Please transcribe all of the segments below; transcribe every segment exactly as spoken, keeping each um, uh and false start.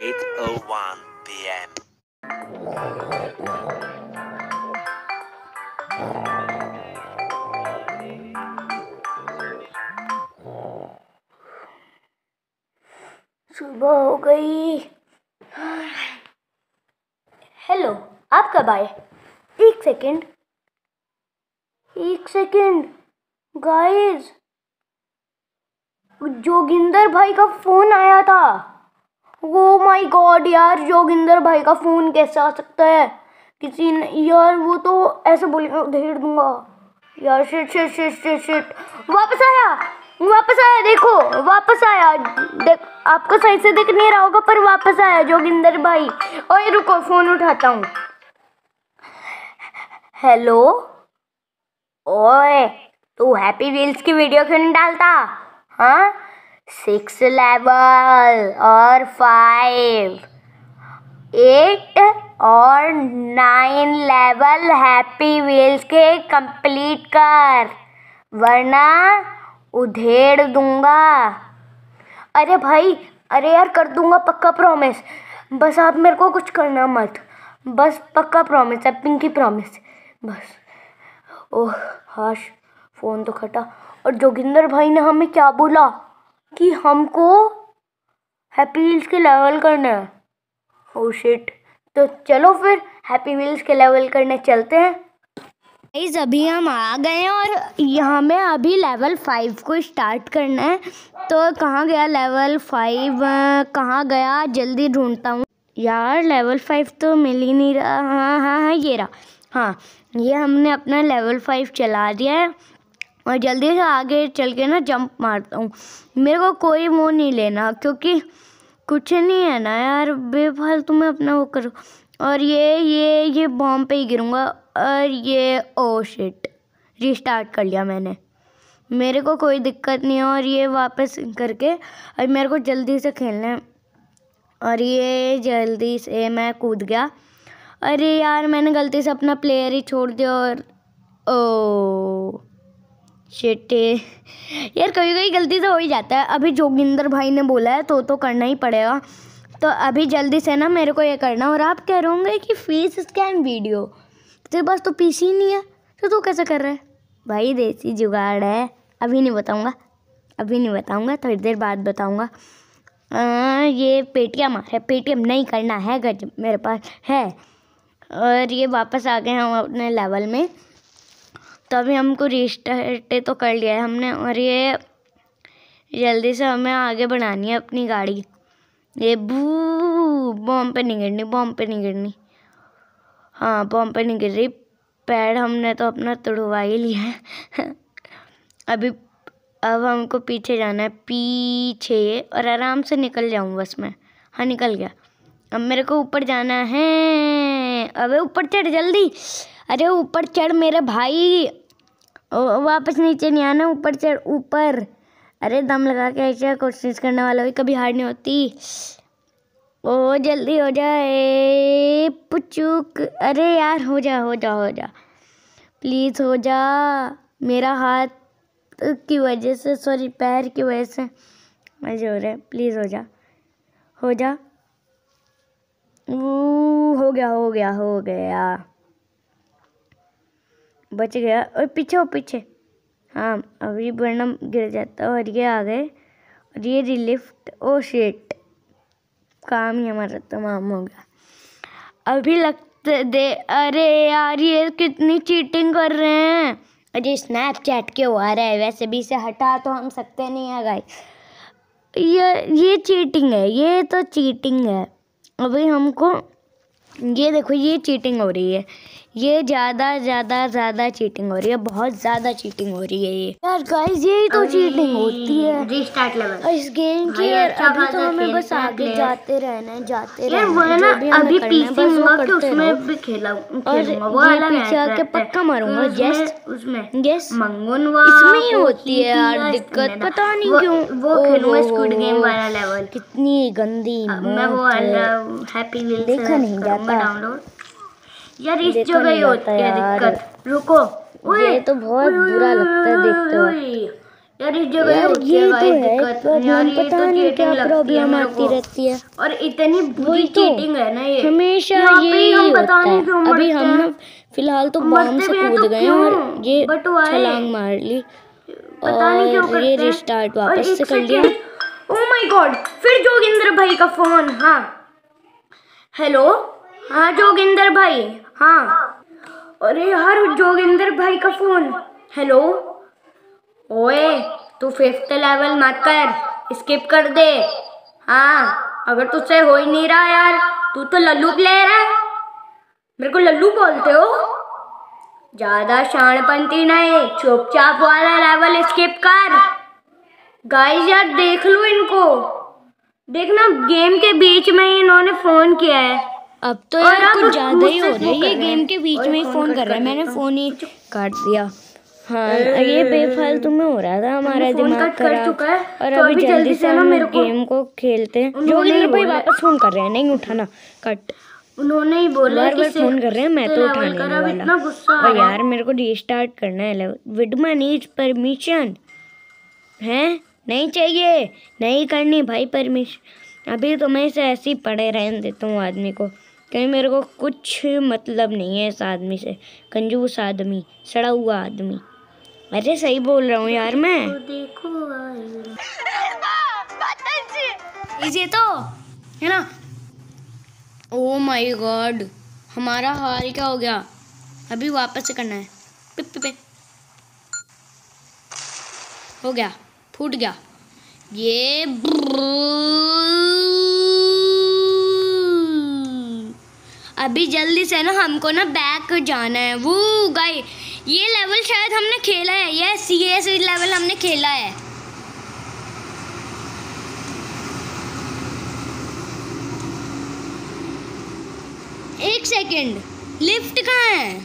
eight oh one p m सुबह हो गई। हेलो, आप कब आए? एक सेकेंड एक सेकेंड गाइस, जोगिंदर भाई का फोन आया था। ओ माय गॉड यार, जोगिंदर भाई का फोन कैसे आ सकता है किसी ने? यार वो तो ऐसे बोलेगा उधेड़ दूंगा यार। Shit shit shit shit shit वापस आया वापस आया देखो वापस आया। देख, आपको सही से दिख नहीं रहा होगा पर वापस आया जोगिंदर भाई। ओए रुको, फोन उठाता हूँ। हेलो, ओए तू हैप्पी व्हील्स की वीडियो क्यों नहीं डालता? हाँ, सिक्स लेवल और फाइव एट और नाइन लेवल हैप्पी व्हील्स के कंप्लीट कर, वरना उधेड़ दूंगा। अरे भाई, अरे यार कर दूंगा पक्का, प्रॉमिस। बस आप मेरे को कुछ करना मत, बस पक्का प्रॉमिस है, पिंकी प्रॉमिस बस। ओह हाश, फोन तो खटा। और जोगिंदर भाई ने हमें क्या बोला कि हमको हैप्पी व्हील्स के लेवल करना है। ओह शिट, तो चलो फिर हैप्पी व्हील्स के लेवल करने चलते हैं। गाइस अभी हम आ गए हैं और यहाँ में अभी लेवल फाइव को स्टार्ट करना है। तो कहाँ गया लेवल फाइव, कहाँ गया, जल्दी ढूंढता हूँ यार। लेवल फाइव तो मिल ही नहीं रहा। हाँ हाँ हाँ ये रहा। हाँ, ये हमने अपना लेवल फाइव चला दिया है और जल्दी से आगे चल के ना जंप मारता हूँ। मेरे को कोई वो नहीं लेना क्योंकि कुछ नहीं है ना यार, बेफालतू में अपना वो करो। और ये ये ये बॉम्ब पे ही गिरूंगा। और ये ओ शिट, रिस्टार्ट कर लिया मैंने, मेरे को कोई दिक्कत नहीं है। और ये वापस करके अब मेरे को जल्दी से खेलना है। और ये जल्दी से मैं कूद गया। अरे यार, मैंने गलती से अपना प्लेयर ही छोड़ दिया। और ओ शिट यार, कभी कभी गलती से हो ही जाता है। अभी जोगिंदर भाई ने बोला है तो तो करना ही पड़ेगा। तो अभी जल्दी से ना मेरे को ये करना। और आप कह रहे होंगे कि फेस स्कैन वीडियो, तेरे पास तो पीसी नहीं है तो तू कैसे कर रहा है? भाई देसी जुगाड़ है, अभी नहीं बताऊंगा अभी नहीं बताऊंगा थोड़ी देर बाद बताऊंगा। ये पेटीएम है, पेटीएम नहीं करना है, गजब मेरे पास है। और ये वापस आ गए हम अपने लेवल में। तो अभी हमको रिस्टार्ट तो कर लिया है हमने। और ये जल्दी से हमें आगे बढ़ानी है अपनी गाड़ी। ये बू बॉम्ब पे नहीं गिरनी, बॉम्ब पे नहीं गिरनी। हाँ, बॉम्ब पे नहीं गिर रही। पैड हमने तो अपना तुड़वा ही लिया है अभी अब हमको पीछे जाना है, पीछे, और आराम से निकल जाऊँ बस मैं। हाँ, निकल गया। अब मेरे को ऊपर जाना है। अबे ऊपर चढ़ जल्दी। अरे ऊपर चढ़ मेरे भाई, वापस नीचे नहीं आना, ऊपर चढ़ ऊपर। अरे दम लगा के ऐसे कोशिश करने वाला भी कभी हार नहीं होती। ओ जल्दी हो जाए पुचुक। अरे यार हो जा हो जा हो जा प्लीज़ हो जा। मेरा हाथ की वजह से, सॉरी पैर की वजह से मजे हो रहे हैं। प्लीज़ हो जा हो जा। वो हो गया हो गया हो गया बच गया। और पीछे हो पीछे। हाँ, अभी वरना गिर जाता। और ये आ गए। और ये रिलिफ्ट। ओ शिट, काम ही हमारा तमाम हो गया। अभी लगते दे। अरे यार, ये कितनी चीटिंग कर रहे हैं। अरे स्नैपचैट क्यों आ रहा है? वैसे भी इसे हटा तो हम सकते नहीं है गाइस। ये ये चीटिंग है, ये तो चीटिंग है। अभी हमको ये देखो, ये चीटिंग हो रही है। ये ज़्यादा ज़्यादा ज़्यादा चीटिंग हो रही है, बहुत ज़्यादा चीटिंग हो रही है ये यार गाइस। यही तो चीटिंग होती है रिस्टार्ट लेवल इस गेम की यार। अभी तो हमें बस आगे जाते रहना है, जाते यार रहना वो है ना। अभी पीसी मंगा के उसमें भी खेला खेलूंगा, वो ये वाला पीछे आके पक्का मारूंगा। यस उसमें यस, मंगनवा इसमें ही होती है यार दिक्कत, पता नहीं क्यों। वो खेलूंगा स्क्विड गेम वाला लेवल। कितनी गंदी मैं वो वाला हैप्पी व्हील्स देखा नहीं जाता डाउनलोड। यार इस जगह ही होती है दिक्कत। रुको, ये तो बहुत बुरा लगता है देखते हो। यार इस जगह यार होती ये है तो गाइस है दिक्कत। प्रॉब्लम, यार ये पता तो नहीं चीटिंग क्या लगती है प्रॉब्लम मेरे आती को। रहती है। और इतनी बुरी वही तो, चीटिंग है ना ये, हमेशा यहाँ पे ही ये हम पता होता नहीं है। क्यों अभी मरते हम हैं। ना फिलहाल तो बॉम्ब मरते से भी हैं कूद तो गए हैं और क्यों? ये बट वाई? छलांग मार ली पता नहीं क्यों और करते ये हैं। रिस्टार्ट और वापस से एक कर लिया। सेकंड, ओह माय गॉड, फिर जोगिंदर भाई का फोन। हाँ हेलो, हाँ जोगिंदर भाई, हाँ अरे यार जोगिंदर भाई का फोन। हेलो, ओए तू फिफ्थ लेवल मत कर, स्किप कर दे। हाँ अगर तुझसे हो ही नहीं रहा यार, तू तो लल्लू प्लेयर है, मेरे को लल्लू बोलते हो। ज्यादा शाणपंती नहीं, चुपचाप वाला लेवल स्किप कर। गाइस यार देख लो इनको, देखना गेम के बीच में ही इन्होंने फोन किया है। अब तो और यार अब कुछ ज्यादा ही हो मुझसे रहा है, वो ये कर रहे गेम हैं। के बीच ओए, में ही फोन फोन कट कर रहा है। कर मैंने देता हूँ। फोन ही काट दिया। हाँ ये बेफालतू में हो रहा था हमारा फोन दिमाग कट कर खराब। चुका है, और तो अभी अभी जल्दी से ना हम मेरे को गेम को खेलते हैं। उन्होंने जोगिंदर ही भाई बोला- वापस फोन कर रहे हैं, नहीं उठाना, कट। उन्होंने ही बोला बार कि बार फोन कर रहे हैं, मैं तो लेवल उठाने कर, नहीं अब वाला। इतना गुस्सा आ और रहा है। यार मेरे को रीस्टार्ट करना है लेवल। विडमा नीड्स परमिशन है, नहीं चाहिए, नहीं करनी भाई परमिशन। अभी तो मैं इसे ऐसे ही पड़े रहने देता हूँ आदमी को, कहीं मेरे को कुछ मतलब नहीं है इस आदमी से। कंजूस आदमी, सड़ा हुआ आदमी। अरे सही बोल रहा हूँ यार मैं। तो देखो इसे तो है ना। ओ माय गॉड, हमारा हाल क्या हो गया। अभी वापस से करना है। पिप पिप पिप। हो गया, फूट गया ये। अभी जल्दी से ना हमको ना बैक जाना है। वो गाय, ये लेवल शायद हमने खेला है, ये सी एस लेवल हमने खेला है। एक सेकंड, लिफ्ट कहाँ है।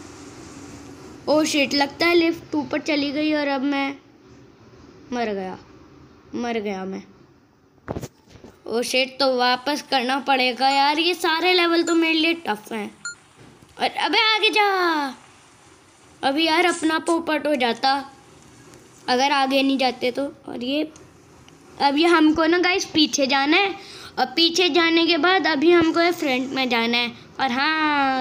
ओ शिट, लगता है लिफ्ट ऊपर चली गई और अब मैं मर गया, मर गया मैं। ओ शिट, तो वापस करना पड़ेगा यार, ये सारे लेवल तो मेरे लिए टफ हैं। और अबे आगे जा। अभी यार अपना पोपट हो जाता अगर आगे नहीं जाते तो। और ये अब ये हमको ना गाइस पीछे जाना है, और पीछे जाने के बाद अभी हमको फ्रंट में जाना है। और हाँ,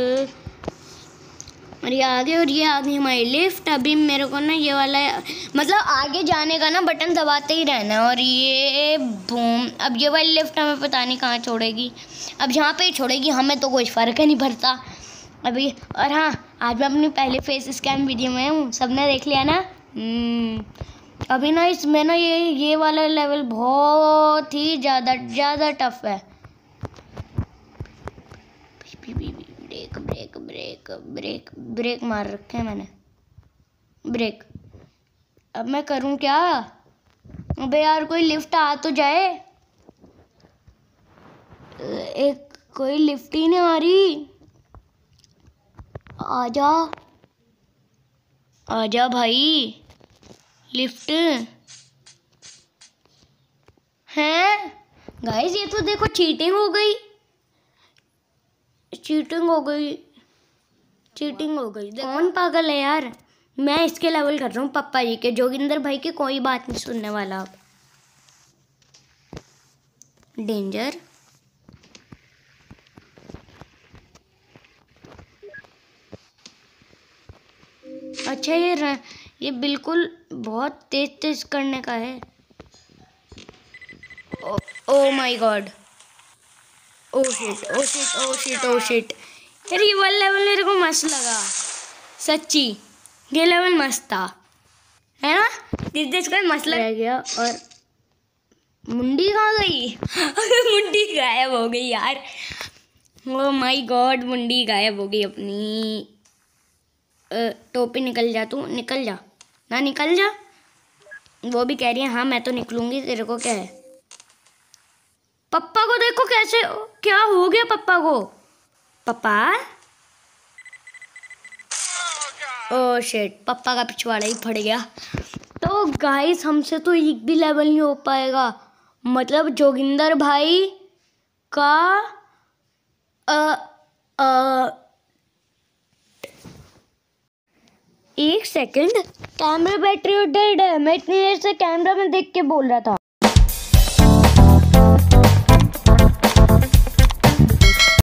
और ये आगे, और ये आगे हमारी लिफ्ट। अभी मेरे को ना ये वाला मतलब आगे जाने का ना बटन दबाते ही रहना है। और ये बूम, अब ये वाली लिफ्ट हमें पता नहीं कहाँ छोड़ेगी, अब यहाँ पे ही छोड़ेगी, हमें तो कोई फ़र्क ही नहीं पड़ता अभी। और हाँ, आज मैं अपनी पहले फेस स्कैन वीडियो में हूँ, सबने देख लिया ना। अभी ना इसमें ना ये ये वाला लेवल बहुत ही ज़्यादा ज़्यादा टफ है। Brake brake brake brake brake मार रखे हैं मैंने, ब्रेक। अब मैं करूं क्या। अबे यार कोई लिफ्ट आ तो जाए, एक कोई लिफ्ट ही नहीं आ रही। आजा आजा भाई, लिफ्ट है। गाइस ये तो देखो चीटिंग हो गई, चीटिंग हो गई, चीटिंग हो गई। कौन पागल है यार, मैं इसके लेवल कर रहा हूँ पप्पा जी के, जोगिंदर भाई के कोई बात नहीं सुनने वाला। अब डेंजर, अच्छा ये र, ये बिल्कुल बहुत तेज तेज करने का है। Oh, oh my God, oh shit oh shit oh shit oh shit. यार ये वाला लेवल मेरे को मस्त लगा सच्ची, ये लेवल मस्त था, है ना। दिस दिस का मस्त लग गया। और मुंडी कहाँ गई मुंडी गायब हो गई यार। ओ माय गॉड, मुंडी गायब हो गई अपनी। अ, टोपी निकल जा, तू निकल जा ना, निकल जा। वो भी कह रही है हाँ मैं तो निकलूंगी, तेरे को क्या है। पप्पा को देखो कैसे, क्या हो गया पप्पा को। पप्पा, ओह शिट, पप्पा का पिछवाड़ा ही फट गया। तो गाइस हमसे तो एक भी लेवल नहीं हो पाएगा, मतलब जोगिंदर भाई का अ, अ, एक सेकंड, कैमरा बैटरी डेड है। मैं इतनी देर से कैमरा में देख के बोल रहा था।